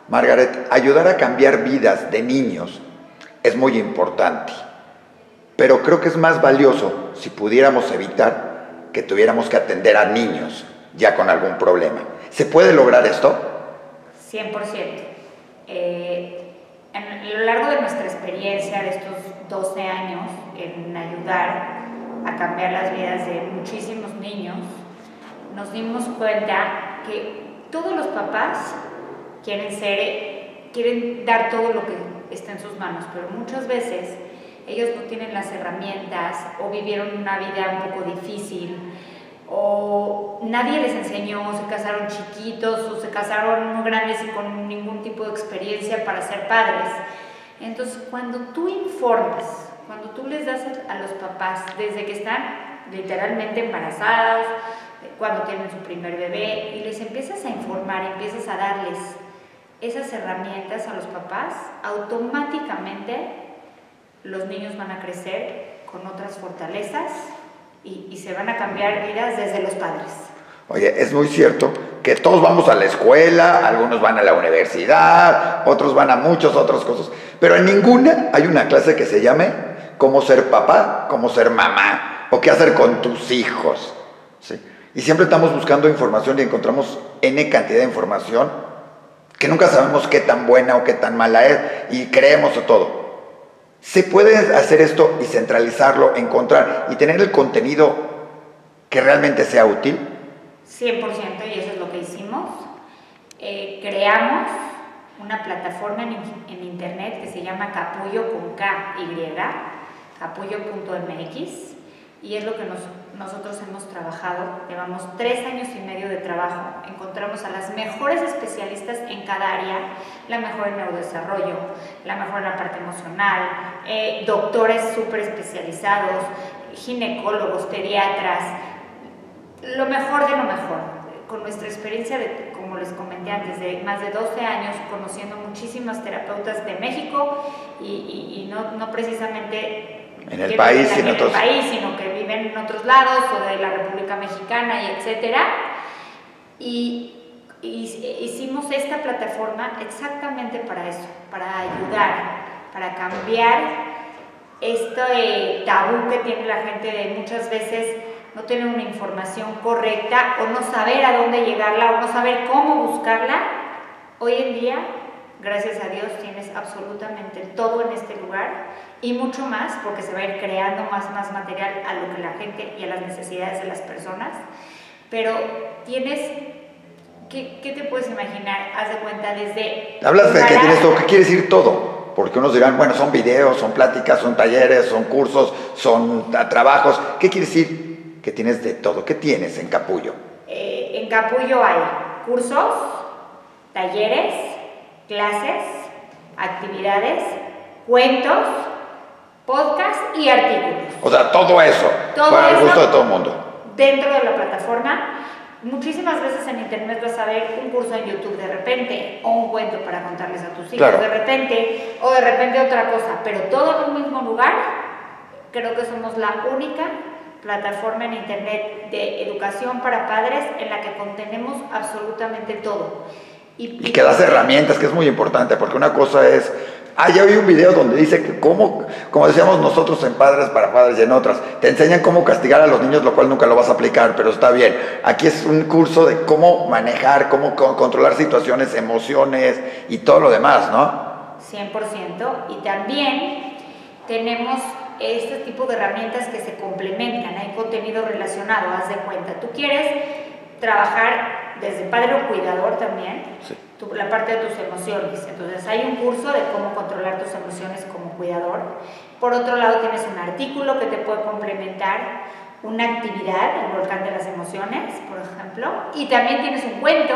Margaret, ayudar a cambiar vidas de niños es muy importante, pero creo que es más valioso si pudiéramos evitar que tuviéramos que atender a niños ya con algún problema. ¿Se puede lograr esto? 100%. A lo largo de nuestra experiencia de estos 12 años en ayudar a cambiar las vidas de muchísimos niños, nos dimos cuenta que todos los papás quieren dar todo lo que está en sus manos, pero muchas veces ellos no tienen las herramientas o vivieron una vida un poco difícil o nadie les enseñó, se casaron chiquitos o se casaron muy grandes y con ningún tipo de experiencia para ser padres. Entonces, cuando tú informas, cuando tú les das a los papás desde que están literalmente embarazados, cuando tienen su primer bebé, y les empiezas a informar, empiezas a darles esas herramientas a los papás, automáticamente los niños van a crecer con otras fortalezas y se van a cambiar vidas desde los padres. Oye, es muy cierto que todos vamos a la escuela, algunos van a la universidad, otros van a muchas otras cosas, pero en ninguna hay una clase que se llame cómo ser papá, cómo ser mamá, o qué hacer con tus hijos, ¿sí? Y siempre estamos buscando información y encontramos N cantidad de información que nunca sabemos qué tan buena o qué tan mala es y creemos todo. ¿Se puede hacer esto y centralizarlo, encontrar y tener el contenido que realmente sea útil? 100%, y eso es lo que hicimos. Creamos una plataforma en internet que se llama Capullo con K-Y, capullo.mx, y es lo que nosotros hemos trabajado. Llevamos 3 años y medio de trabajo. Encontramos a las mejores especialistas en cada área, la mejor en neurodesarrollo, la mejor en la parte emocional, doctores súper especializados, ginecólogos, pediatras, lo mejor de lo mejor. Con nuestra experiencia, como les comenté antes, de más de 12 años conociendo muchísimas terapeutas de México y no precisamente en el país, sino que viven en otros lados o de la República Mexicana y etcétera. Y hicimos esta plataforma exactamente para eso, para ayudar, para cambiar este tabú que tiene la gente de muchas veces no tener una información correcta o no saber a dónde llegarla o no saber cómo buscarla. Hoy en día, gracias a Dios, tienes absolutamente todo en este lugar y mucho más, porque se va a ir creando más material a lo que la gente y a las necesidades de las personas. Pero tienes, ¿qué te puedes imaginar? Haz de cuenta desde... Hablas de que tienes todo, ¿qué quiere decir todo? Porque unos dirán, bueno, son videos, son pláticas, son talleres, son cursos, son trabajos. ¿Qué quiere decir que tienes de todo? ¿Qué tienes en Capullo? En Capullo hay cursos, talleres, clases, actividades, cuentos, podcast y artículos. O sea, todo eso, para el gusto de todo el mundo. Dentro de la plataforma, muchísimas veces en internet vas a ver un curso en YouTube de repente, o un cuento para contarles a tus hijos claro. de repente, o de repente otra cosa, pero todo en un mismo lugar. Creo que somos la única plataforma en internet de educación para padres en la que contenemos absolutamente todo. Y que das herramientas, que es muy importante, porque una cosa es... ya vi un video donde dice que como decíamos nosotros en Padres para Padres y en otras, te enseñan cómo castigar a los niños, lo cual nunca lo vas a aplicar, pero está bien. Aquí es un curso de cómo manejar, cómo controlar situaciones, emociones y todo lo demás, ¿no? 100%. Y también tenemos este tipo de herramientas que se complementan, hay contenido relacionado, haz de cuenta. Tú quieres trabajar desde padre o cuidador también, sí. La parte de tus emociones. Entonces hay un curso de cómo controlar tus emociones como cuidador. Por otro lado tienes un artículo que te puede complementar una actividad, el volcán de las emociones, por ejemplo, y también tienes un cuento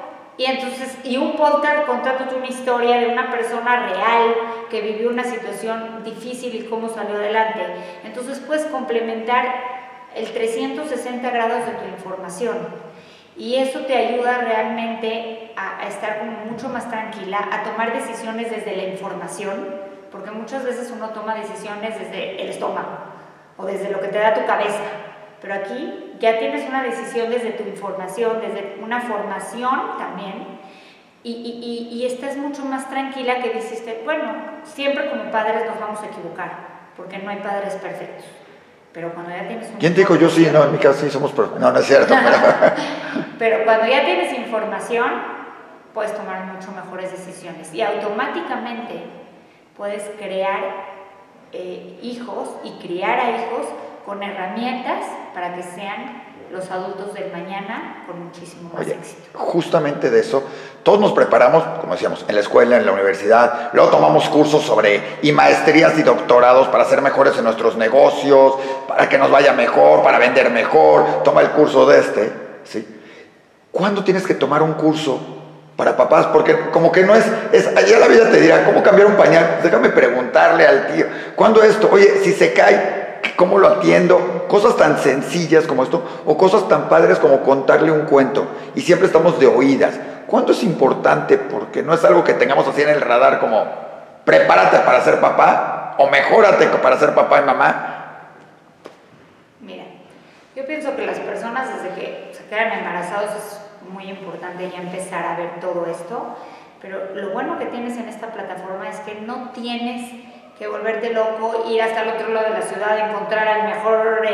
y un podcast contándote una historia de una persona real que vivió una situación difícil y cómo salió adelante. Entonces puedes complementar el 360 grados de tu información. Y eso te ayuda realmente a estar como mucho más tranquila, a tomar decisiones desde la información, porque muchas veces uno toma decisiones desde el estómago o desde lo que te da tu cabeza, pero aquí ya tienes una decisión desde tu información, desde una formación también, y estás mucho más tranquila que dijiste, bueno, siempre como padres nos vamos a equivocar, porque no hay padres perfectos. Pero cuando ya tienes ¿Quién te dijo? Yo sí, no, en mi caso sí somos perfectos. No, no es cierto. Pero cuando ya tienes información, puedes tomar mucho mejores decisiones. Y automáticamente puedes crear hijos y criar a hijos con herramientas para que sean los adultos del mañana con muchísimo más éxito. Justamente de eso, todos nos preparamos, como decíamos, en la escuela, en la universidad, luego tomamos cursos y maestrías y doctorados para ser mejores en nuestros negocios, para que nos vaya mejor, para vender mejor, toma el curso de ¿sí? ¿Cuándo tienes que tomar un curso para papás? Porque como que no allá la vida te dirá, ¿cómo cambiar un pañal? Déjame preguntarle al tío, ¿cuándo esto? Oye, si se cae, ¿cómo lo atiendo? Cosas tan sencillas como esto, o cosas tan padres como contarle un cuento. Y siempre estamos de oídas. ¿Cuánto es importante? Porque no es algo que tengamos así en el radar como, prepárate para ser papá, o mejórate para ser papá y mamá. Mira, yo pienso que las personas desde que se quedan embarazados es muy importante ya empezar a ver todo esto, pero lo bueno que tienes en esta plataforma es que no tienes que volverte loco, ir hasta el otro lado de la ciudad, encontrar al mejor,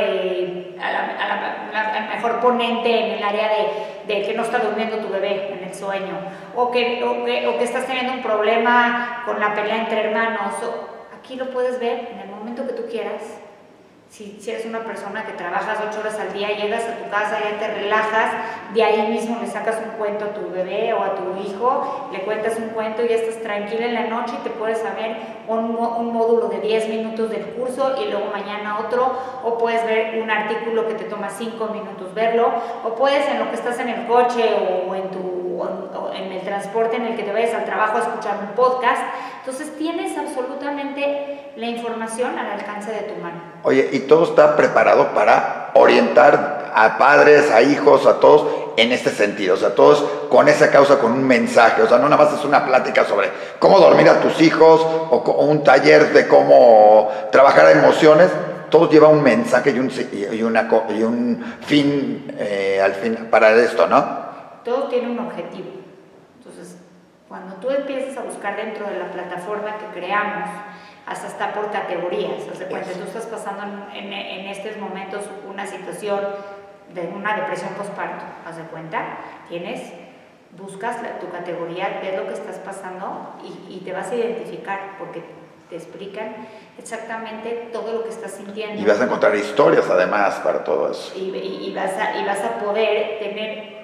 al mejor ponente en el área de que no está durmiendo tu bebé en el sueño, o que estás teniendo un problema con la pelea entre hermanos. Aquí lo puedes ver en el momento que tú quieras. Si eres una persona que trabajas 8 horas al día, llegas a tu casa, ya te relajas, de ahí mismo le sacas un cuento a tu bebé o a tu hijo, le cuentas un cuento y ya estás tranquila en la noche y te puedes saber un módulo de 10 minutos del curso y luego mañana otro, o puedes ver un artículo que te toma 5 minutos verlo, o puedes en lo que estás en el coche o en el transporte en el que te vayas al trabajo a escuchar un podcast. Entonces tienes absolutamente la información al alcance de tu mano. Oye, y todo está preparado para orientar a padres, a hijos, a todos en este sentido, o sea, todos con esa causa, con un mensaje, o sea, no nada más es una plática sobre cómo dormir a tus hijos o un taller de cómo trabajar emociones, todo lleva un mensaje y un fin al fin para esto, ¿no? Todo tiene un objetivo. Entonces, cuando tú empiezas a buscar dentro de la plataforma que creamos, hasta está por categorías. O sea, cuando tú estás pasando en estos momentos una situación de una depresión postparto, haz de cuenta, buscas tu categoría, ves lo que estás pasando y te vas a identificar porque te explican exactamente todo lo que estás sintiendo. Y vas a encontrar historias además para todo eso. Y vas a poder tener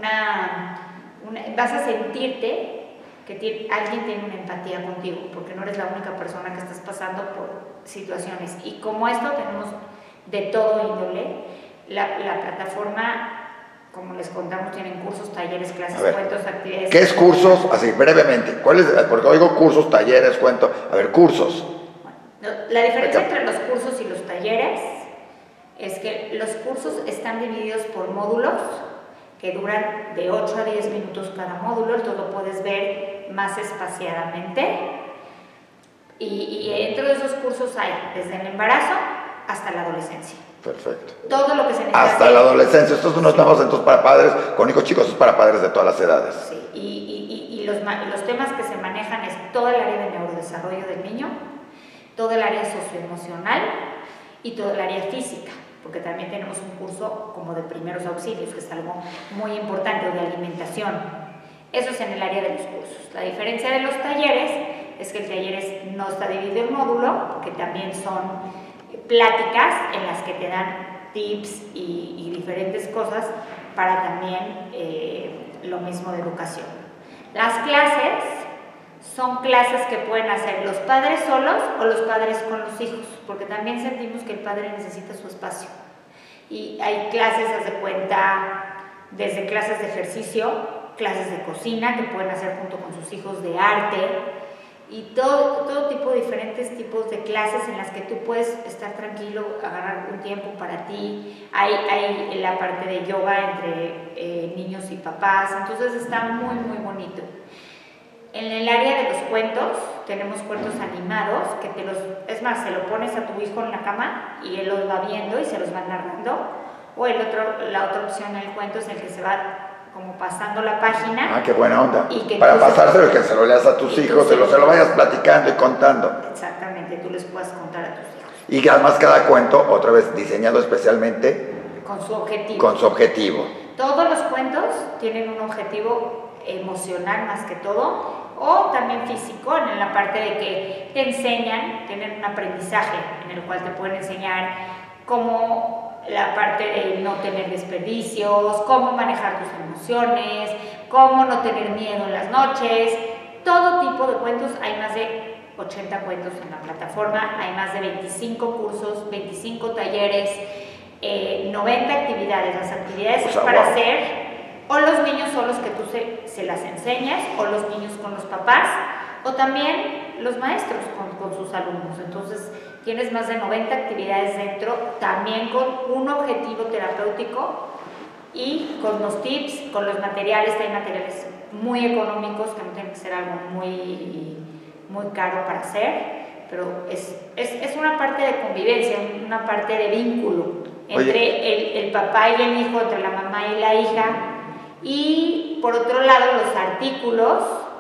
vas a sentirte que alguien tiene una empatía contigo, porque no eres la única persona que estás pasando por situaciones. Y como esto tenemos de todo índole, la plataforma, como les contamos, tienen cursos, talleres, clases, cuentos, actividades. ¿Qué es cursos? Así, brevemente. Porque oigo cursos, talleres, cuentos. A ver, cursos. Bueno, la diferencia entre los cursos y los talleres es que los cursos están divididos por módulos que duran de 8 a 10 minutos cada módulo, entonces lo puedes ver más espaciadamente. Y dentro de esos cursos hay desde el embarazo hasta la adolescencia. Perfecto. Todo lo que se necesita. Hasta la adolescencia. Estos no estamos entonces para padres, con hijos chicos, es para padres de todas las edades. Sí, y los temas que se manejan es todo el área de neurodesarrollo del niño, todo el área socioemocional y todo el área física, porque también tenemos un curso como de primeros auxilios, que es algo muy importante, o de alimentación. Eso es en el área de los cursos. La diferencia de los talleres es que el taller no está dividido en módulo, porque también son pláticas en las que te dan tips y diferentes cosas para también lo mismo de educación. Las clases son clases que pueden hacer los padres solos o los padres con los hijos, porque también sentimos que el padre necesita su espacio. Y hay clases, haz de cuenta, desde clases de ejercicio, clases de cocina que pueden hacer junto con sus hijos, de arte, y todo tipo de diferentes tipos de clases en las que tú puedes estar tranquilo, agarrar un tiempo para ti. Hay la parte de yoga entre niños y papás, entonces está muy, muy bonito. En el área de los cuentos, tenemos cuentos animados, es más, se lo pones a tu hijo en la cama y él los va viendo y se los va narrando. O la otra opción del cuento es el que se va como pasando la página. Ah, qué buena onda. Y que para pasárselo, que se lo leas a tus hijos, se lo vayas platicando y contando. Exactamente, tú les puedas contar a tus hijos. Y además cada cuento, otra vez diseñado especialmente con su objetivo. Con su objetivo. Todos los cuentos tienen un objetivo emocional más que todo, o también físico, en la parte de que te enseñan, tienen un aprendizaje en el cual te pueden enseñar cómo la parte de no tener desperdicios, cómo manejar tus emociones, cómo no tener miedo en las noches, todo tipo de cuentos. Hay más de 80 cuentos en la plataforma, hay más de 25 cursos, 25 talleres, 90 actividades. Las actividades es para hacer o los niños son los que tú se las enseñas, o los niños con los papás, o también los maestros con sus alumnos. Entonces tienes más de 90 actividades dentro, también con un objetivo terapéutico y con los tips, con los materiales. Hay materiales muy económicos que no tienen que ser algo muy caro para hacer, pero es una parte de convivencia, una parte de vínculo entre el papá y el hijo, entre la mamá y la hija. Y por otro lado, los artículos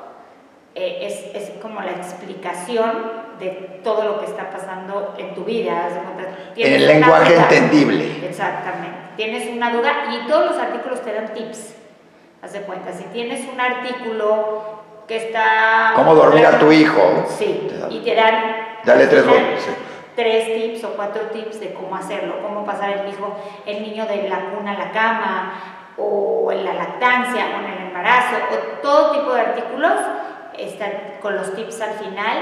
es como la explicación de todo lo que está pasando en tu vida. En el lenguaje entendible. Exactamente. Tienes una duda y todos los artículos te dan tips. Haz de cuenta, si tienes un artículo que está... ¿Cómo dormir a tu hijo? Sí, y te dan... Dale 3 golpes. Sí. 3 tips o 4 tips de cómo hacerlo, cómo pasar el niño de la cuna a la cama, o en la lactancia, o en el embarazo, o todo tipo de artículos están con los tips al final.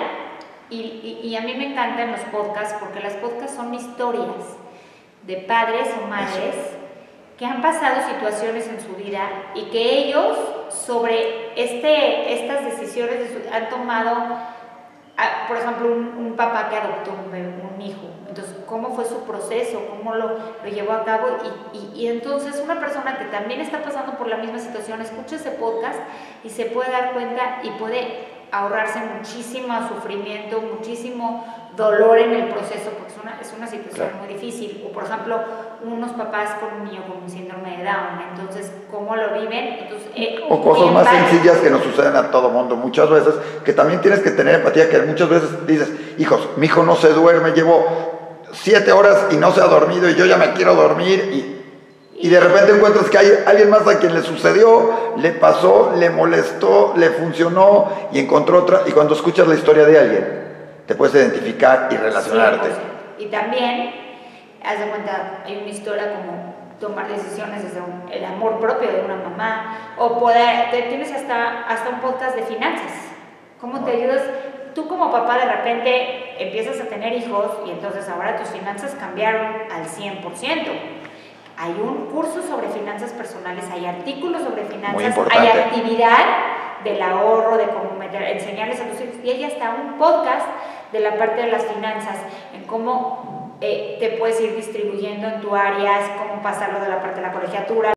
Y a mí me encantan los podcasts, porque los podcasts son historias de padres o madres que han pasado situaciones en su vida y que ellos sobre estas decisiones han tomado. Por ejemplo, un papá que adoptó un hijo, entonces cómo fue su proceso, cómo lo llevó a cabo, y entonces una persona que también está pasando por la misma situación escucha ese podcast y se puede dar cuenta y puede ahorrarse muchísimo sufrimiento, muchísimo dolor en el proceso, porque es una situación muy difícil. O por ejemplo, unos papás con un niño con un síndrome de Down, entonces cómo lo viven. Entonces, o cosas más sencillas que nos suceden a todo mundo muchas veces, que también tienes que tener empatía, que muchas veces dices, hijos, mi hijo no se duerme, llevo 7 horas y no se ha dormido y yo ya me quiero dormir, y de repente encuentras que hay alguien más a quien le sucedió, le pasó, le molestó, le funcionó y encontró otra. Y cuando escuchas la historia de alguien, te puedes identificar y relacionarte. Sí, y también, haz de cuenta, hay una historia como tomar decisiones desde el amor propio de una mamá, o tienes hasta un podcast de finanzas. ¿Cómo te ayudas? Tú como papá de repente empiezas a tener hijos y entonces ahora tus finanzas cambiaron al 100%. Hay un curso sobre finanzas personales, hay artículos sobre finanzas, hay actividad del ahorro, de cómo enseñarles a tus hijos, y hay hasta un podcast de la parte de las finanzas, en cómo te puedes ir distribuyendo en tu área, cómo pasarlo de la parte de la colegiatura.